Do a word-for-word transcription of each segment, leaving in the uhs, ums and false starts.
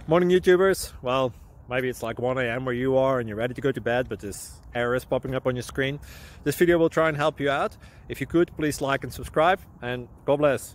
Morning YouTubers. Well, maybe it's like one A M where you are and you're ready to go to bed, but this error is popping up on your screen. This video will try and help you out. If you could, please like and subscribe, and God bless.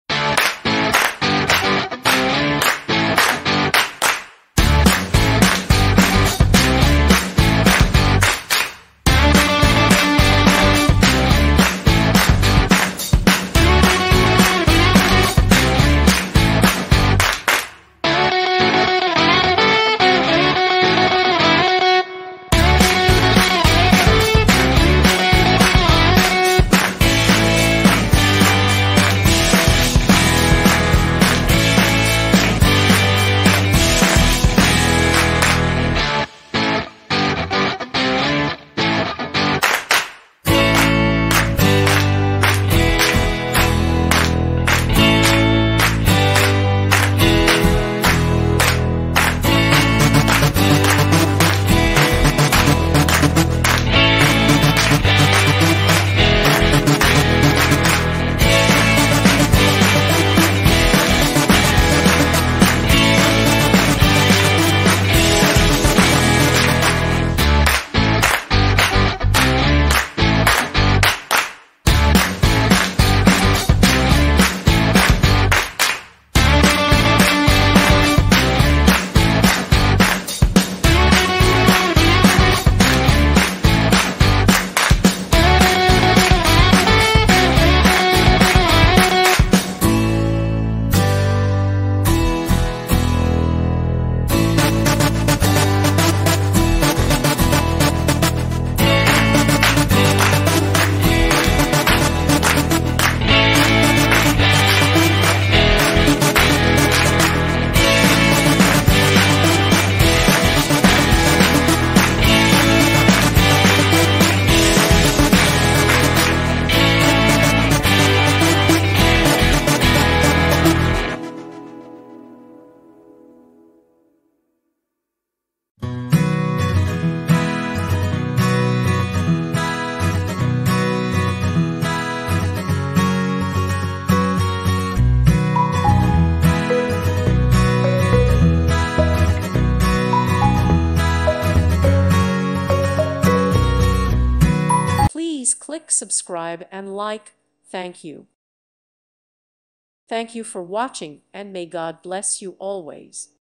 Please click subscribe and like. Thank you. Thank you for watching, and may God bless you always.